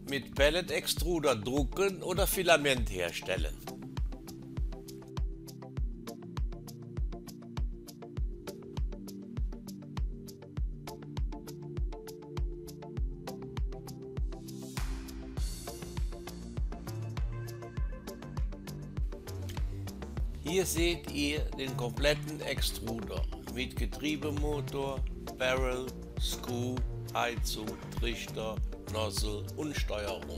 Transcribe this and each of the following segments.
mit Pellet-Extruder drucken oder Filament herstellen. Hier seht ihr den kompletten Extruder mit Getriebemotor, Barrel, Screw, Heizung, Trichter, Nozzle und Steuerung.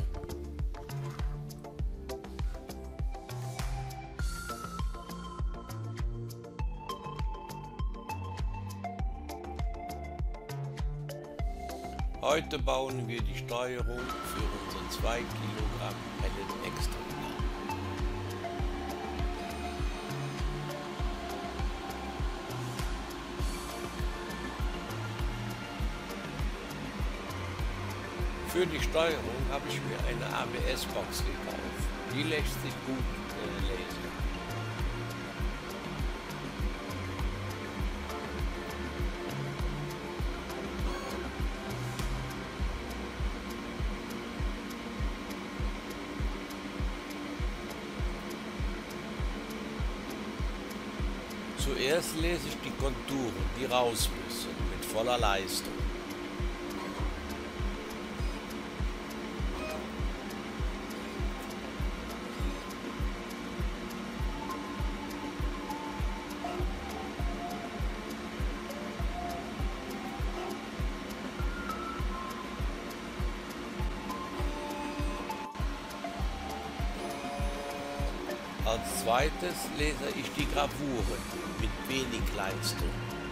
Heute bauen wir die Steuerung für unseren 2 Kilogramm Pellet Extruder. Für die Steuerung habe ich mir eine ABS-Box gekauft. Die lässt sich gut lesen. Zuerst lese ich die Konturen, die raus müssen, mit voller Leistung. Als zweites lese ich die Gravuren mit wenig Leistung.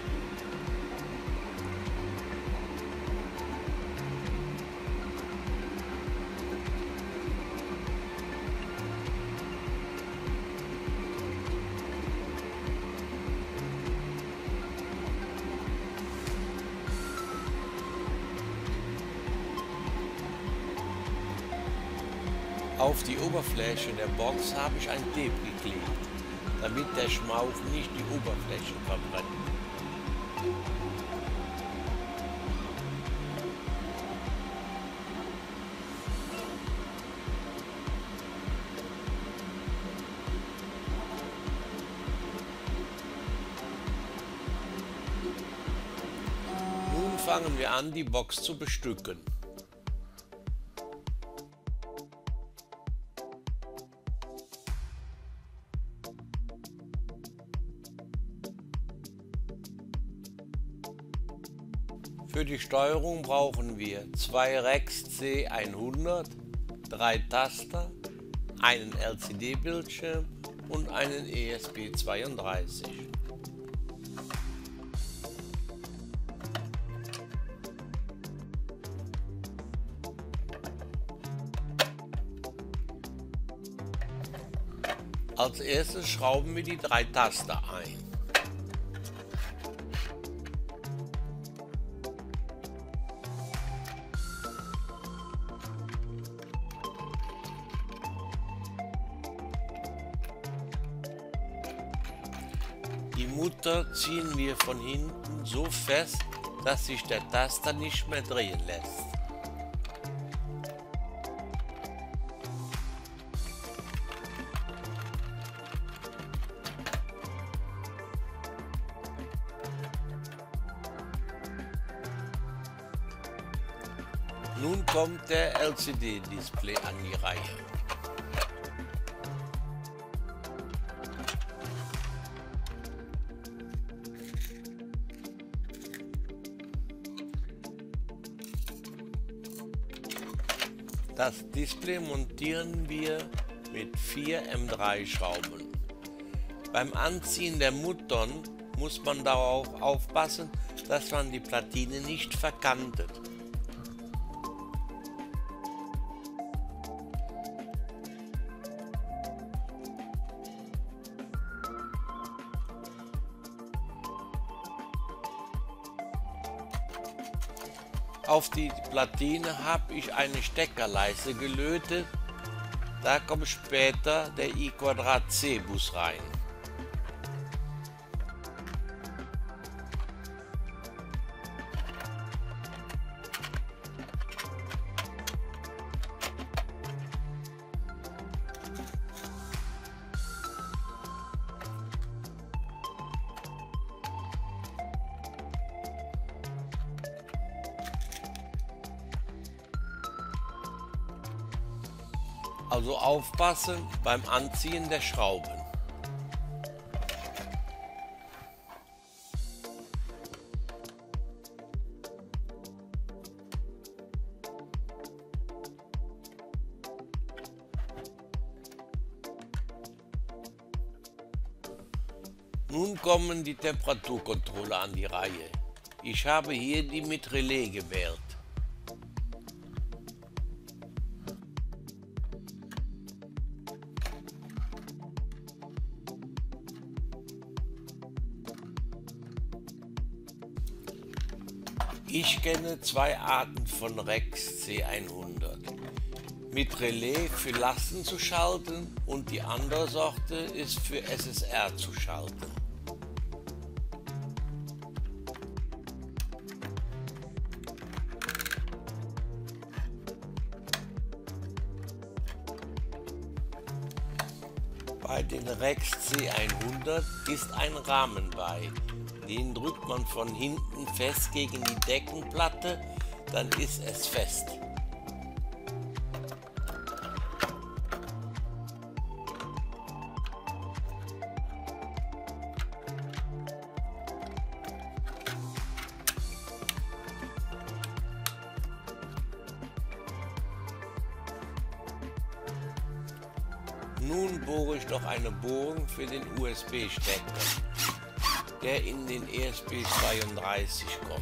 Auf die Oberfläche der Box habe ich ein Tape geklebt, damit der Schmauch nicht die Oberfläche verbrennt. Nun fangen wir an, die Box zu bestücken. Für die Steuerung brauchen wir 2 Rex C100, 3 Taster, einen LCD-Bildschirm und einen ESP32. Als erstes schrauben wir die 3 Taster ein. Die Mutter ziehen wir von hinten so fest, dass sich der Taster nicht mehr drehen lässt. Nun kommt der LCD-Display an die Reihe. Das Display montieren wir mit 4 M3 Schrauben. Beim Anziehen der Muttern muss man darauf aufpassen, dass man die Platine nicht verkantet. Auf die Platine habe ich eine Steckerleiste gelötet, da kommt später der I2C Bus rein. Also aufpassen beim Anziehen der Schrauben. Nun kommen die Temperaturkontrolle an die Reihe. Ich habe hier die mit Relais gewählt. Ich kenne zwei Arten von Rex C100. Mit Relais für Lasten zu schalten und die andere Sorte ist für SSR zu schalten. Bei den Rex C100 ist ein Rahmen bei. Den drückt man von hinten fest gegen die Deckenplatte, dann ist es fest. Nun bohre ich noch eine Bohrung für den USB-Stecker, der in den ESP32 kommt.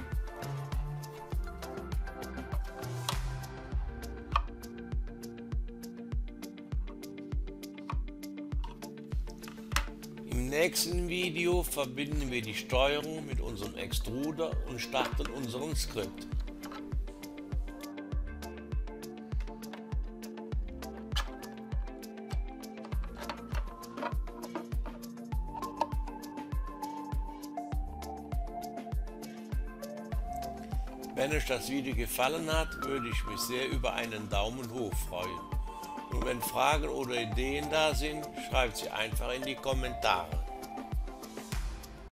Im nächsten Video verbinden wir die Steuerung mit unserem Extruder und starten unseren Skript. Wenn euch das Video gefallen hat, würde ich mich sehr über einen Daumen hoch freuen. Und wenn Fragen oder Ideen da sind, schreibt sie einfach in die Kommentare.